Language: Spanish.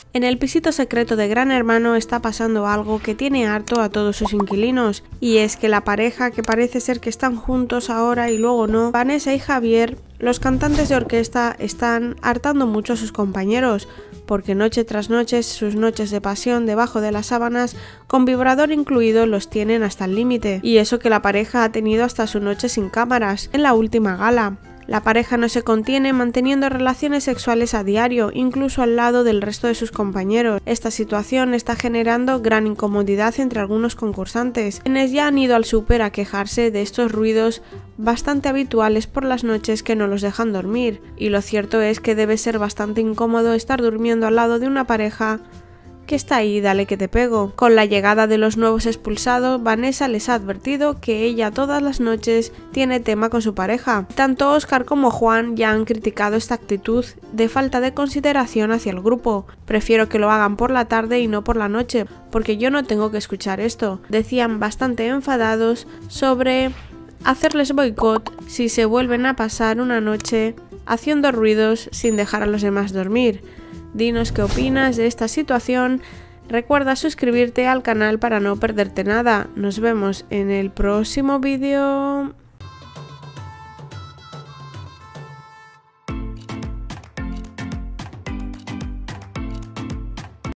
En el pisito secreto de Gran Hermano está pasando algo que tiene harto a todos sus inquilinos, y es que la pareja que parece ser que están juntos ahora y luego no, Vanessa y Javier, los cantantes de orquesta, están hartando mucho a sus compañeros, porque noche tras noche sus noches de pasión debajo de las sábanas, con vibrador incluido, los tienen hasta el límite, y eso que la pareja ha tenido hasta su noche sin cámaras, en la última gala. La pareja no se contiene manteniendo relaciones sexuales a diario, incluso al lado del resto de sus compañeros. Esta situación está generando gran incomodidad entre algunos concursantes, quienes ya han ido al súper a quejarse de estos ruidos bastante habituales por las noches que no los dejan dormir. Y lo cierto es que debe ser bastante incómodo estar durmiendo al lado de una pareja que está ahí, dale que te pego. Con la llegada de los nuevos expulsados, Vanessa les ha advertido que ella todas las noches tiene tema con su pareja. Tanto Óscar como Juan ya han criticado esta actitud de falta de consideración hacia el grupo. Prefiero que lo hagan por la tarde y no por la noche, porque yo no tengo que escuchar esto. Decían bastante enfadados sobre hacerles boicot si se vuelven a pasar una noche haciendo ruidos sin dejar a los demás dormir. Dinos qué opinas de esta situación. Recuerda suscribirte al canal para no perderte nada. Nos vemos en el próximo vídeo.